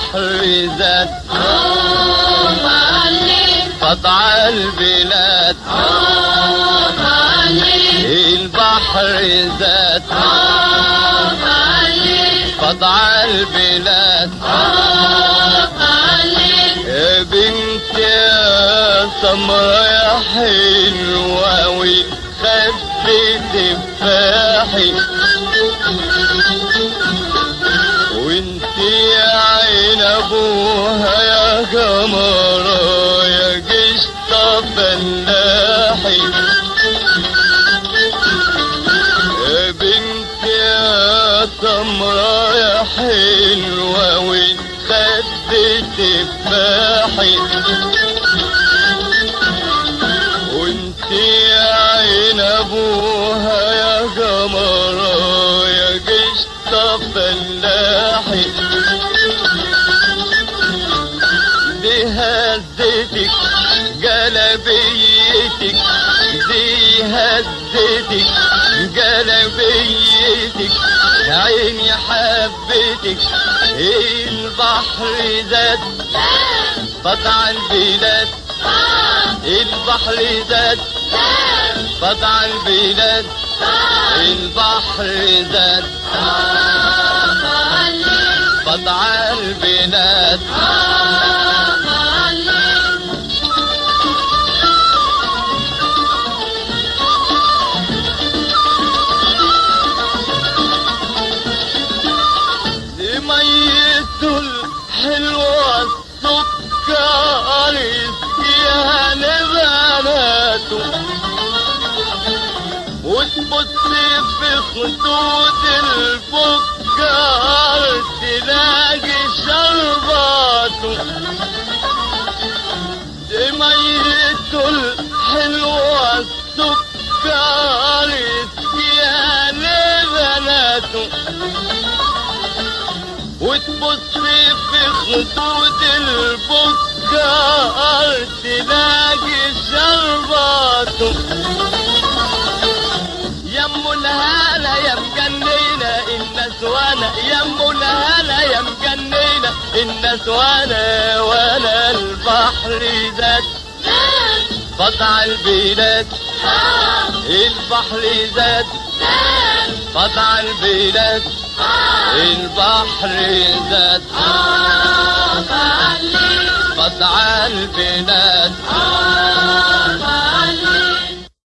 البحر زاد قطع البلاد البحر زاد قطع البلاد يا بنت يا سمرة يا حلوة والخبي تفاحي وانت يا عين ابوها يا قمرة يا قشطة فلاحي يا بنت يا سمرة يا حلوة والخبي تفاحي وانت يا عين ابوها يا قمرة يا قشطة فلاحي دي هزتك قلبيتك دي هزتك قلبيتك عيني حبتك البحر زاد قطع البلاد البحر زاد قطع البلاد البحر زاد قطع البلاد دي ميته الحلوة السكر يسقيها لبناته وتبص في خدود الفكر تلاقي شرباته دي ميته الحلوة السكر يسقيها لبناته وتبص في خدود الفكر تلاقي شرباته يم الهلا يا مجنينة الناس وانا يم الهلا يا مجنينة الناس وانا البحر زاد قطع البلاد البحر زاد قطع البلاد البحر زاد قطع البلاد